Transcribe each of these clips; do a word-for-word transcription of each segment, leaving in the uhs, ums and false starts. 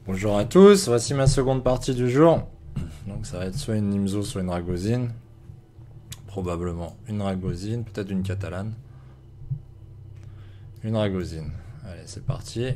Bonjour à tous, voici ma seconde partie du jour. Donc ça va être soit une Nimzo, soit une Ragozine. Probablement une Ragozine, peut-être une Catalane. Une Ragozine. Allez, c'est parti.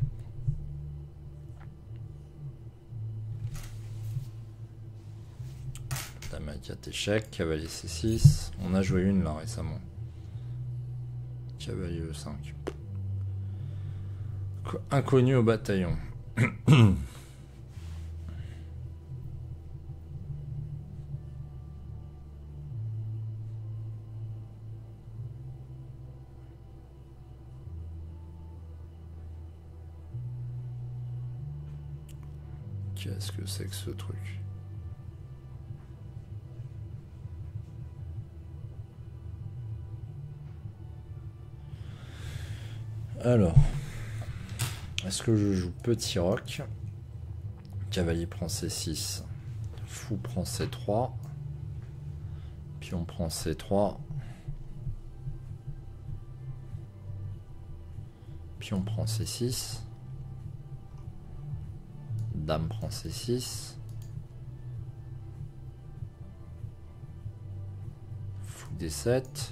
Dame à quatre échecs, cavalier C six. On a joué une là récemment. Cavalier E cinq. Inconnu au bataillon. Qu'est-ce que c'est que ce truc? Alors, est-ce que je joue petit roc? Cavalier prend C six. Fou prend C trois. Pion prend C trois. Pion prend C six. Dame prend C six. Fou D sept.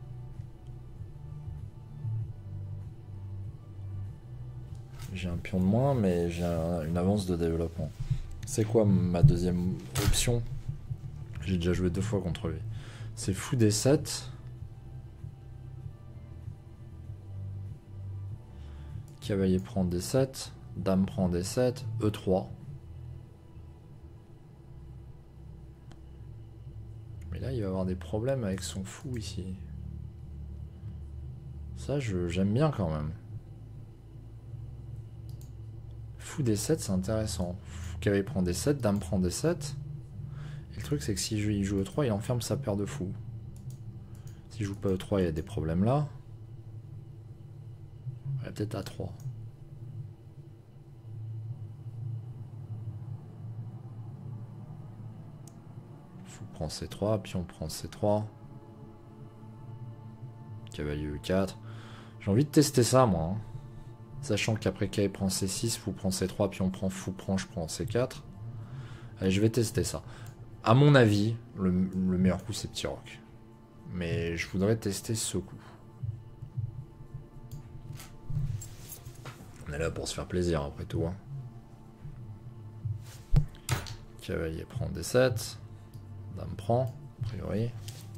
J'ai un pion de moins, mais j'ai un, une avance de développement. C'est quoi ma deuxième option? J'ai déjà joué deux fois contre lui. C'est fou D sept. Cavalier prend D sept. Dame prend D sept. E trois. Mais là, il va avoir des problèmes avec son fou ici. Ça, j'aime bien quand même. Fou D sept, c'est intéressant. Cavalier prend D sept, dame prend D sept. Et le truc, c'est que si il joue E trois, il enferme sa paire de fous. S'il joue pas E trois, il y a des problèmes là. Il va peut-être A trois. Fou prend C trois, pion prend C trois. Cavalier E quatre. J'ai envie de tester ça, moi. Hein. Sachant qu'après cavalier prend C six, fou prend C trois, pion prend fou prend, je prends C quatre. Allez, je vais tester ça. À mon avis, le, le meilleur coup, c'est petit roc. Mais je voudrais tester ce coup. On est là pour se faire plaisir, après tout. Hein. Cavalier prend D sept. Dame prend, a priori.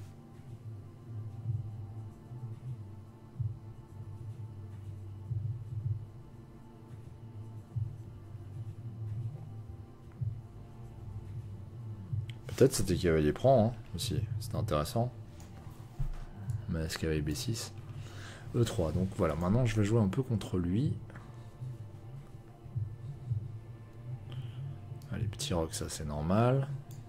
Peut-être c'était cavalier prend hein, aussi, c'était intéressant. Mais est-ce cavalier B six? E trois, donc voilà, maintenant je vais jouer un peu contre lui. Allez, petit roc, ça c'est normal.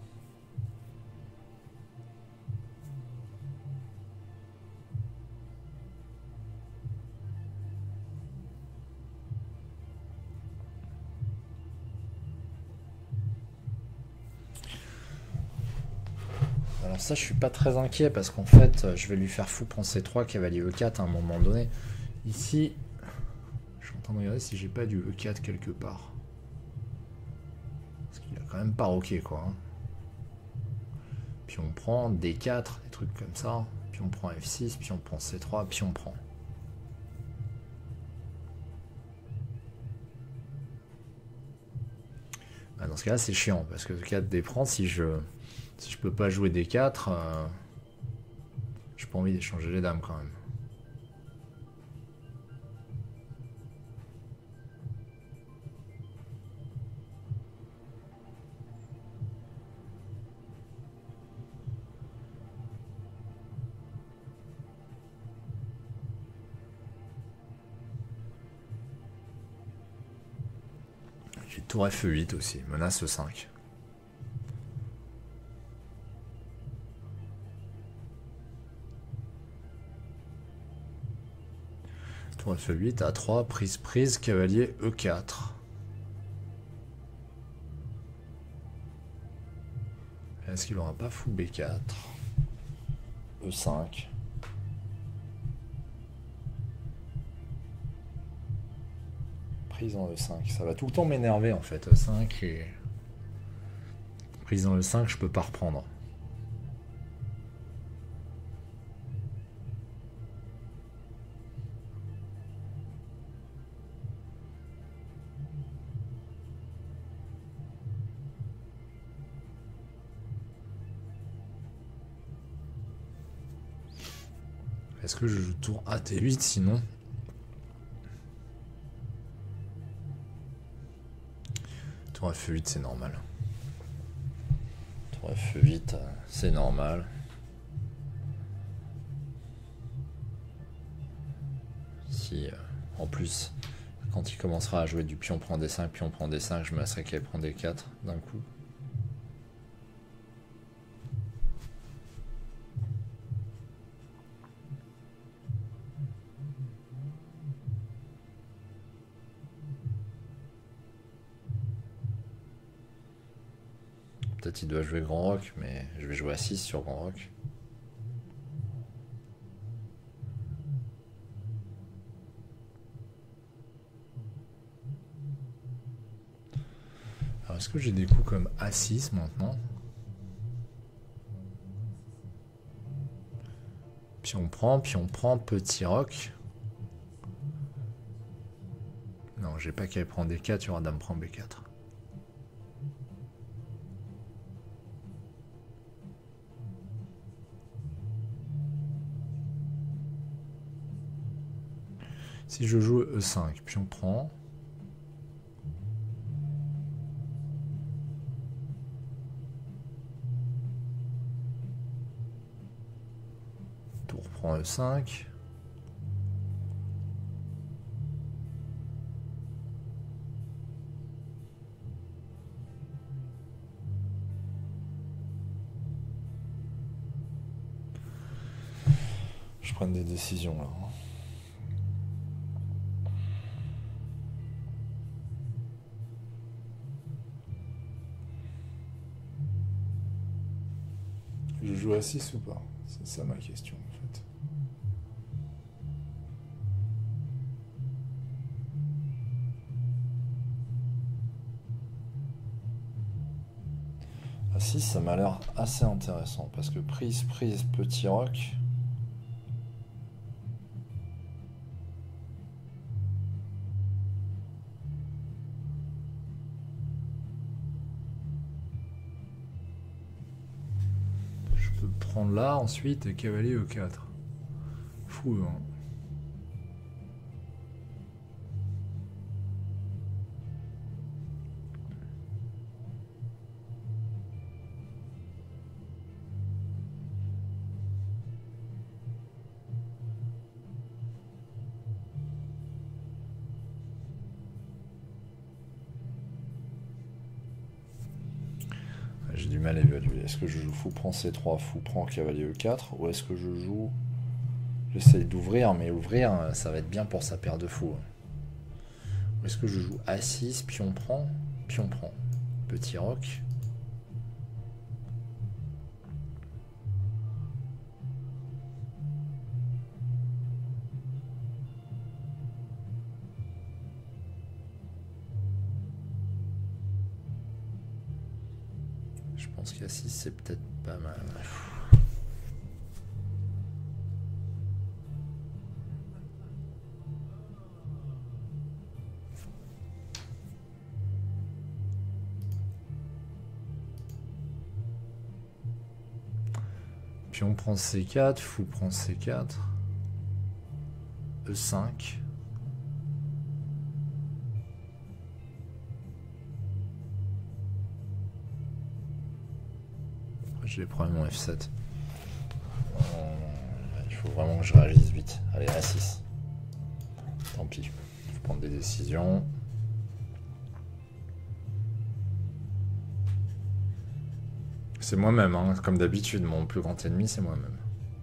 Alors ça, je suis pas très inquiet parce qu'en fait, je vais lui faire fou prendre C trois, cavalier E quatre à un moment donné. Ici, je suis en train de regarder si j'ai pas du E quatre quelque part. Parce qu'il a quand même pas roqué quoi. Hein. Puis on prend D quatre, des trucs comme ça. Puis on prend F six, puis on prend C trois, puis on prend. Bah dans ce cas-là, c'est chiant parce que E quatre D prend si je... Si je peux pas jouer D quatre, euh, j'ai pas envie d'échanger les dames quand même. J'ai tour F huit aussi, menace E cinq. Tour F huit, A trois, prise prise, cavalier E quatre. Est-ce qu'il aura pas fou B quatre? E cinq. prise en E cinq. Ça va tout le temps m'énerver en fait. E cinq et... Prise en E cinq, je peux pas reprendre. Est-ce que je joue tour A T huit sinon? Tour F huit c'est normal. Tour F huit c'est normal. Si euh, en plus quand il commencera à jouer du pion prend D cinq, pion prend D cinq, je me laisserai qu'elle prend D quatre d'un coup. Peut-être il doit jouer grand roc, mais je vais jouer à six sur grand roc. Alors est-ce que j'ai des coups comme A six maintenant? Puis on prend, puis on prend petit roc. Non, j'ai pas qu'à prendre D quatre, il y aura dame prend B quatre. Si je joue E cinq, puis on prend. Tour prend E cinq. Je prends des décisions là. Je joue à six ou pas? C'est ça ma question en fait. À six ça m'a l'air assez intéressant parce que prise, prise, petit roc. Prendre là ensuite et cavalier E quatre. Fou hein. J'ai du mal à évaluer. Est-ce que je joue fou prend C trois, fou prend cavalier E quatre, ou est-ce que je joue... J'essaye d'ouvrir, mais ouvrir, ça va être bien pour sa paire de fous. Ou est-ce que je joue A six, pion prend, pion prend. Petit roc. Je pense qu'A six, c'est peut-être pas mal. Puis on prend C quatre, fou prend C quatre. E cinq. Je vais prendre mon F sept. Il faut vraiment que je réagisse vite. Allez, A six. Tant pis. Il faut prendre des décisions. C'est moi-même, hein. Comme d'habitude, mon plus grand ennemi, c'est moi-même.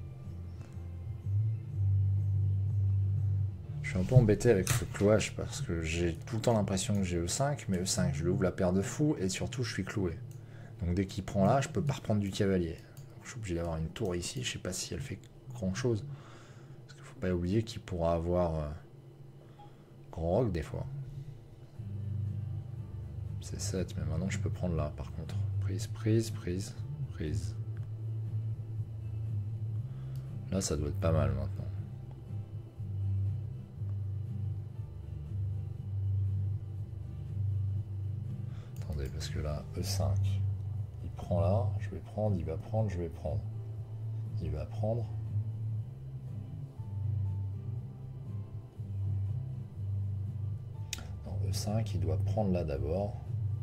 Je suis un peu embêté avec ce clouage parce que j'ai tout le temps l'impression que j'ai E cinq, mais E cinq, je lui ouvre la paire de fous et surtout, je suis cloué. Donc dès qu'il prend là, je peux pas reprendre du cavalier. Donc, je suis obligé d'avoir une tour ici. Je sais pas si elle fait grand chose. Parce qu'il faut pas oublier qu'il pourra avoir euh, grand roc des fois. C'est sept, mais maintenant je peux prendre là par contre. Prise, prise, prise, prise. Là ça doit être pas mal maintenant. Attendez, parce que là, E cinq, il prend là, je vais prendre, il va prendre, je vais prendre. Il va prendre. Non, E cinq, il doit prendre là d'abord.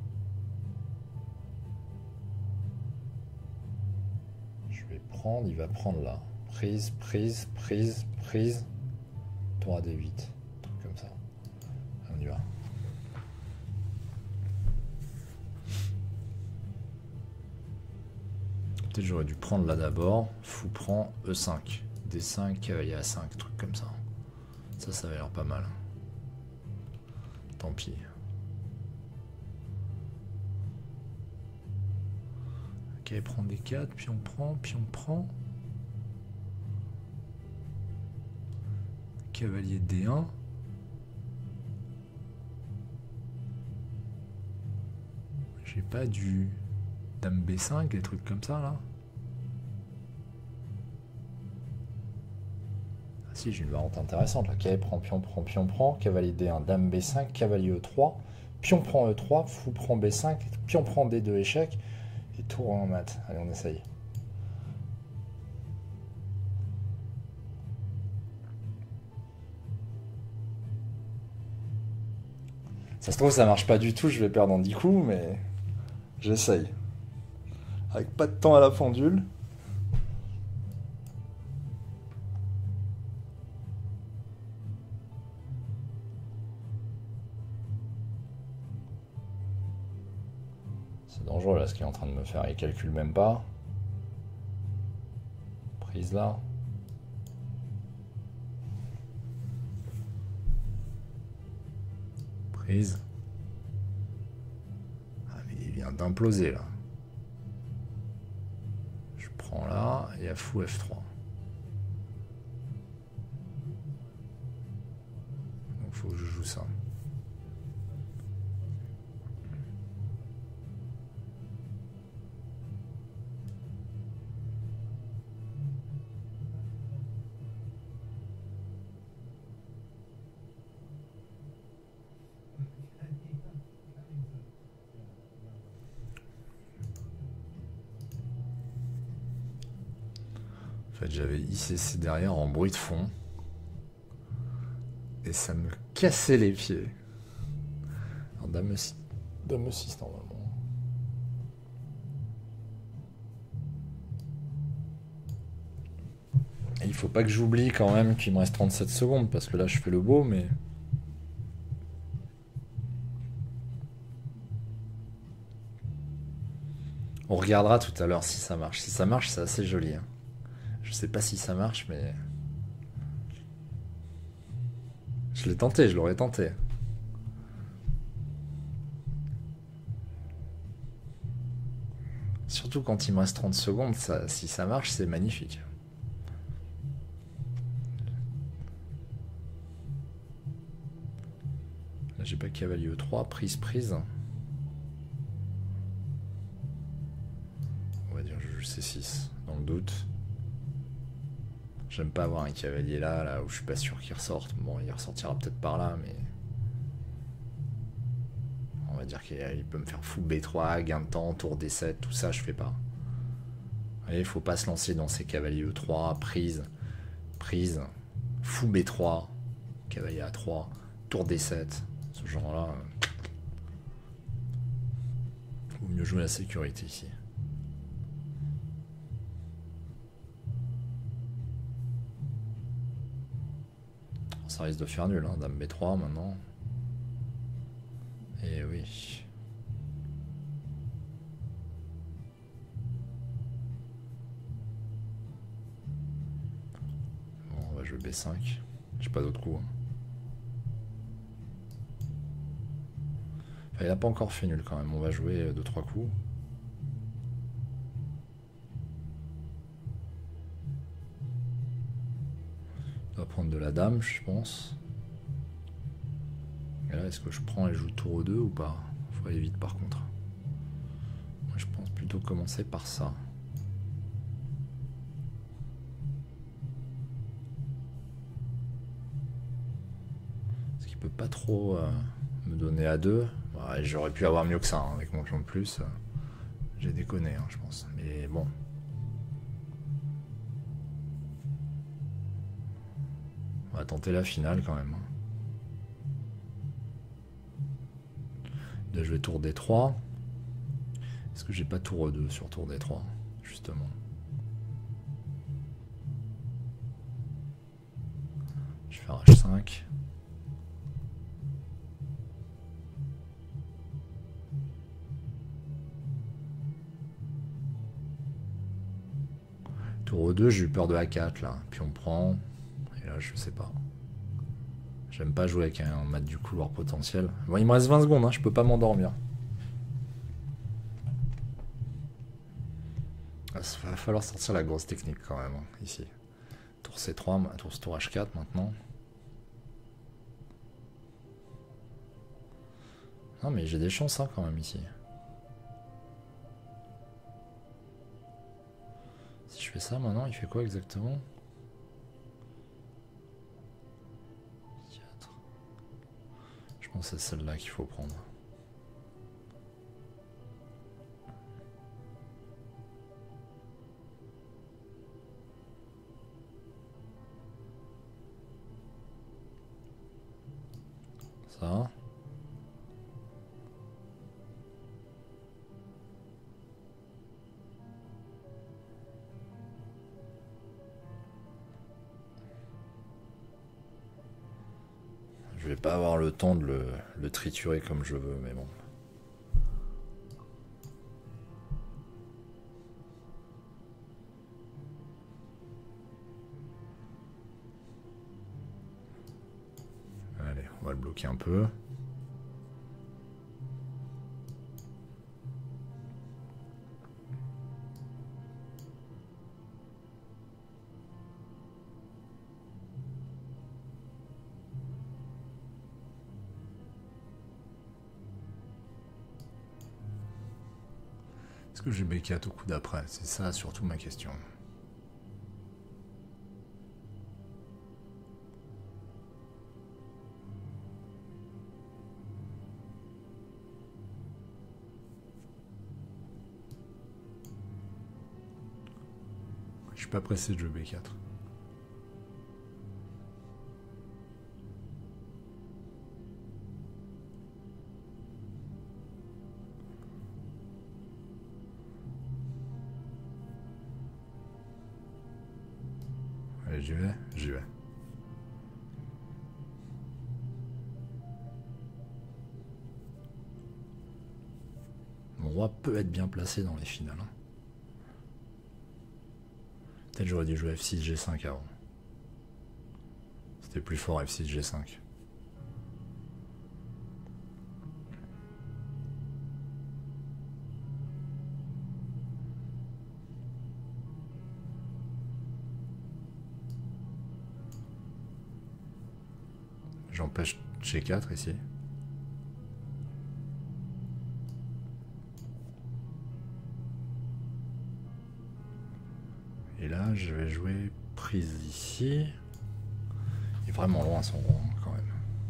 Je vais prendre, il va prendre là. Prise, prise, prise, prise. Tour à D huit. Un truc comme ça. On y va. Peut-être j'aurais dû prendre là d'abord. Fou prend E cinq. D cinq, cavalier A cinq, truc comme ça. Ça, ça avait l'air pas mal. Tant pis. Ok, prend D quatre, puis on prend, puis on prend. Cavalier D un. J'ai pas du Dame B cinq, des trucs comme ça là. Ah si, j'ai une variante intéressante là. Cavalier prend, pion prend, pion prend, cavalier D un, Dame B cinq, cavalier E trois, pion prend E trois, fou prend B cinq, pion prend D deux, échec, et tour en mat. Allez, on essaye. Ça se trouve, ça marche pas du tout, je vais perdre en dix coups, mais j'essaye. Avec pas de temps à la pendule. C'est dangereux là ce qu'il est en train de me faire, il calcule même pas. Prise là. Prise. Ah mais il vient d'imploser là. Je prends là et à fou F trois. Donc faut que je joue ça. En fait, j'avais I C C derrière en bruit de fond. Et ça me cassait les pieds. Alors, dame six, dame six normalement. Et il faut pas que j'oublie quand même qu'il me reste trente-sept secondes, parce que là je fais le beau, mais... On regardera tout à l'heure si ça marche. Si ça marche, c'est assez joli. Hein. Je sais pas si ça marche, mais... Je l'ai tenté, je l'aurais tenté. Surtout quand il me reste trente secondes, ça, si ça marche, c'est magnifique. Là, j'ai pas cavalier E trois, prise, prise. On va dire je joue C six, dans le doute. J'aime pas avoir un cavalier là, là où je suis pas sûr qu'il ressorte. Bon, il ressortira peut-être par là, mais... On va dire qu'il peut me faire fou B trois, gain de temps, tour D sept, tout ça, je fais pas. Vous voyez, il faut pas se lancer dans ces cavaliers E trois, prise, prise, fou B trois, cavalier A trois, tour D sept, ce genre-là. Vaut mieux jouer la sécurité ici. Ça risque de faire nul, hein. Dame B trois maintenant. Et oui. Bon, on va jouer B cinq. J'ai pas d'autre coup. Hein. Enfin, il n'a pas encore fait nul quand même. On va jouer deux trois coups. On va prendre de la dame, je pense. Et là, est-ce que je prends et je joue tour E deux ou pas? Faut faut aller vite par contre. Moi je pense plutôt commencer par ça. Parce qu'il peut pas trop euh, me donner à deux. Ouais, j'aurais pu avoir mieux que ça hein, avec mon pion de plus. J'ai déconné hein, je pense. Mais bon. On va tenter la finale quand même. Là je vais tour D trois. Est-ce que j'ai pas tour E deux sur tour D trois justement? Je vais faire H cinq. Tour E deux, j'ai eu peur de A quatre là. Puis on prend. Et là je sais pas. J'aime pas jouer avec un mat du couloir potentiel. Bon, il me reste vingt secondes, hein, je peux pas m'endormir. Il va falloir sortir la grosse technique quand même, hein, ici. Tour C trois, tour, tour H quatre maintenant. Non mais j'ai des chances hein, quand même ici. Si je fais ça maintenant, il fait quoi exactement? Je pense que c'est celle-là qu'il faut prendre. Ça. Je vais pas avoir le temps de le, le triturer comme je veux, mais bon. Allez, on va le bloquer un peu. Est-ce que j'ai B quatre au coup d'après? C'est ça surtout ma question. Je suis pas pressé de jouer B quatre. Allez, j'y vais, j'y vais. Mon roi peut être bien placé dans les finales. Hein. Peut-être j'aurais dû jouer F six G cinq avant. C'était plus fort F six G cinq. J'empêche G quatre ici. Et là, je vais jouer prise ici. Il est vraiment loin son roi, hein, quand même.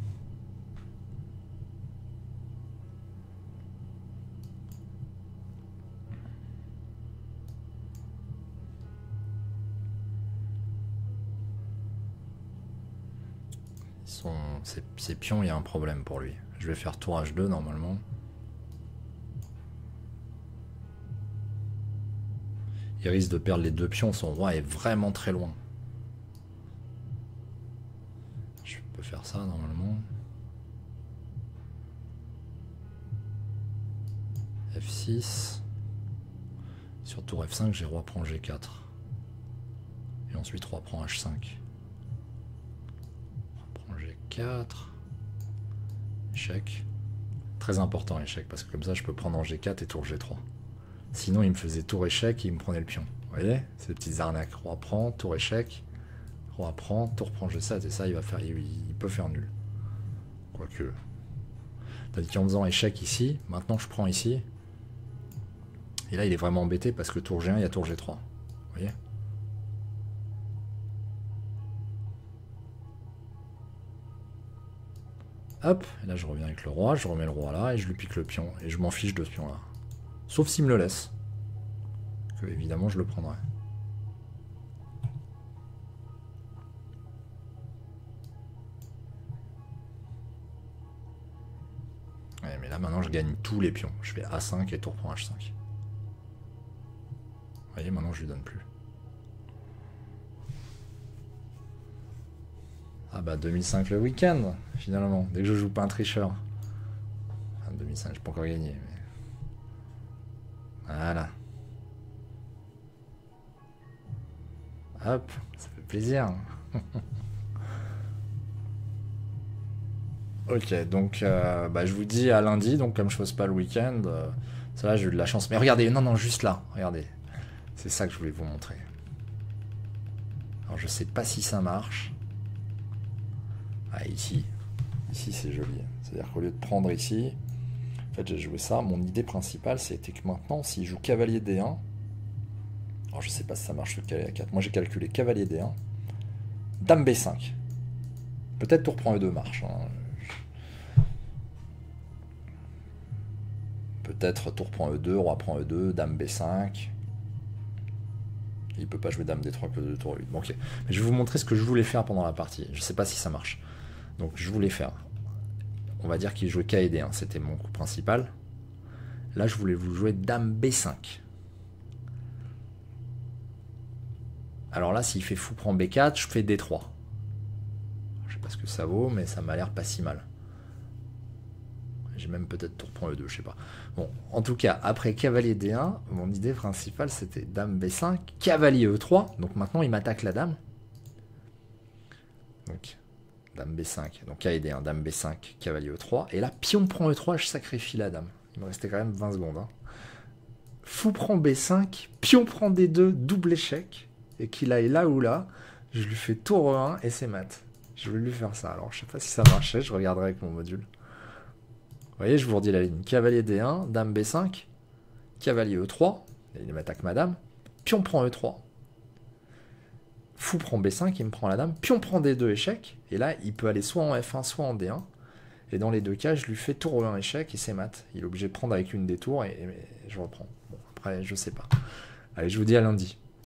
Son, ses, ses pions, il y a un problème pour lui. Je vais faire tour H deux normalement. Il risque de perdre les deux pions, son roi est vraiment très loin. Je peux faire ça normalement. F six. Sur tour F cinq, j'ai roi prend G quatre. Et ensuite roi prend H cinq. Roi prend G quatre. Échec. Très important échec, parce que comme ça je peux prendre en G quatre et tour G trois. Sinon il me faisait tour échec et il me prenait le pion. Vous voyez, ces petites arnaques. Roi prend, tour échec. Roi prend, tour prend G sept et ça il va faire, il, il peut faire nul. Quoique. Tandis qu'en faisant échec ici, maintenant je prends ici. Et là, il est vraiment embêté parce que tour G un, il y a tour G trois. Vous voyez? Hop, et là je reviens avec le roi, je remets le roi là, et je lui pique le pion. Et je m'en fiche de ce pion là. Sauf s'il me le laisse. Que évidemment je le prendrai. Ouais, mais là maintenant je gagne tous les pions. Je fais A cinq et tour prend H cinq. Vous voyez, maintenant je lui donne plus. Ah bah deux mille cinq le week-end, finalement, dès que je joue pas un tricheur. Enfin, deux mille cinq, j'ai pas encore gagné. Mais... Voilà. Hop, ça fait plaisir. Ok, donc euh, bah, je vous dis à lundi, donc comme je pose pas le week-end, euh, ça là j'ai eu de la chance. Mais regardez, non, non, juste là, regardez. C'est ça que je voulais vous montrer. Alors je sais pas si ça marche. Ah, ici. Ici, c'est joli. C'est-à-dire qu'au lieu de prendre ici, en fait, j'ai joué ça. Mon idée principale, c'était que maintenant, s'il joue cavalier D un, alors je sais pas si ça marche le cavalier A quatre. Moi, j'ai calculé cavalier D un, dame B cinq. Peut-être tour prend E deux marche. Hein. Peut-être tour prend E deux, roi prend E deux, dame B cinq. Il peut pas jouer dame D trois que deux tour huit. Bon, ok. Mais je vais vous montrer ce que je voulais faire pendant la partie. Je sais pas si ça marche. Donc je voulais faire, on va dire qu'il jouait K et D un, c'était mon coup principal. Là je voulais vous jouer dame B cinq. Alors là s'il fait fou prend B quatre, je fais D trois. Je sais pas ce que ça vaut, mais ça m'a l'air pas si mal. J'ai même peut-être tour prend E deux, je sais pas. Bon, en tout cas, après cavalier D un, mon idée principale c'était dame B cinq, cavalier E trois, donc maintenant il m'attaque la dame. Donc... dame B cinq, donc K et D un, dame B cinq, cavalier E trois, et là, pion prend E trois, je sacrifie la dame. Il me restait quand même vingt secondes. Hein. Fou prend B cinq, pion prend D deux, double échec, et qu'il aille là ou là, je lui fais tour E un, et c'est mat. Je voulais lui faire ça, alors je sais pas si ça marchait, je regarderai avec mon module. Vous voyez, je vous redis la ligne. Cavalier D un, dame B cinq, cavalier E trois, et il m'attaque ma dame, pion prend E trois. Fou prend B cinq, il me prend la dame. Pion prend D deux, échec. Et là, il peut aller soit en F un, soit en D un. Et dans les deux cas, je lui fais tour E un, échec, et c'est mat. Il est obligé de prendre avec une des tours, et, et je reprends. Bon, après, je sais pas. Allez, je vous dis à lundi.